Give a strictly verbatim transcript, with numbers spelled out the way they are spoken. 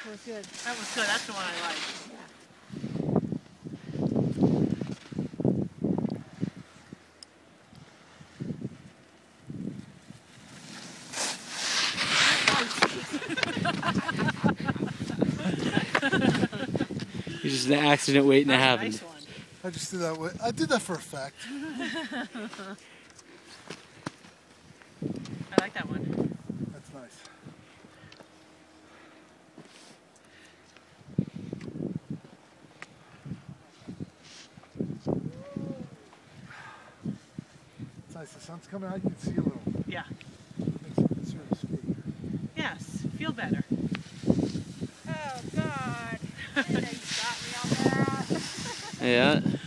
was good. That was good. That's the one I like. Yeah. It's just an accident waiting to happen. Nice one. I just did that way. I did that for effect. I like that one. That's nice. It's nice. The sun's coming out. You can see a little. Yeah. Makes it easier to ski. Yes. Feel better. Oh God. And they got me on that. Yeah.